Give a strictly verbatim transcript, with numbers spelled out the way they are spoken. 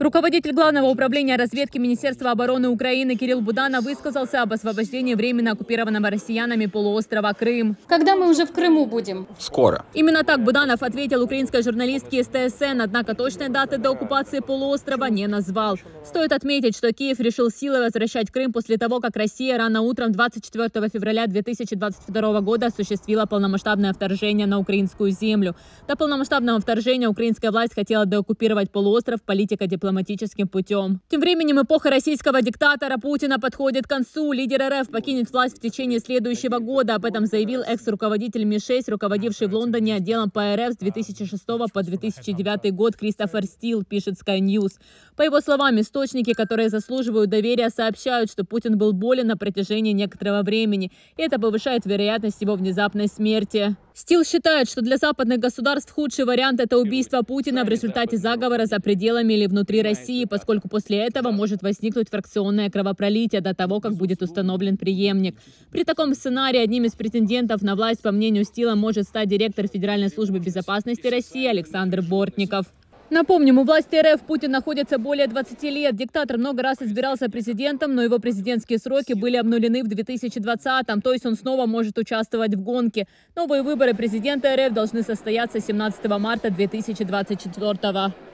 Руководитель Главного управления разведки Министерства обороны Украины Кирилл Буданов высказался об освобождении временно оккупированного россиянами полуострова Крым. Когда мы уже в Крыму будем? Скоро. Именно так Буданов ответил украинской журналистке эс тэ эс эн, однако точной даты до оккупации полуострова не назвал. Стоит отметить, что Киев решил силой возвращать Крым после того, как Россия рано утром двадцать четвёртого февраля две тысячи двадцать второго года осуществила полномасштабное вторжение на украинскую землю. До полномасштабного вторжения украинская власть хотела деоккупировать полуостров политико-дипломатическим путем. Тем временем эпоха российского диктатора Путина подходит к концу. Лидер эр эф покинет власть в течение следующего года. Об этом заявил экс-руководитель эм и шесть, руководивший в Лондоне отделом по эр эф с две тысячи шестого по две тысячи девятый год Кристофер Стил, пишет Sky News. По его словам, источники, которые заслуживают доверия, сообщают, что Путин был болен на протяжении некоторого времени. И это повышает вероятность его внезапной смерти. Стил считает, что для западных государств худший вариант – это убийство Путина в результате заговора за пределами или внутри России, поскольку после этого может возникнуть фракционное кровопролитие до того, как будет установлен преемник. При таком сценарии одним из претендентов на власть, по мнению Стила, может стать директор Федеральной службы безопасности России Александр Бортников. Напомним, у власти эр эф Путин находится более двадцати лет. Диктатор много раз избирался президентом, но его президентские сроки были обнулены в две тысячи двадцатом, то есть он снова может участвовать в гонке. Новые выборы президента эр эф должны состояться семнадцатого марта две тысячи двадцать четвёртого.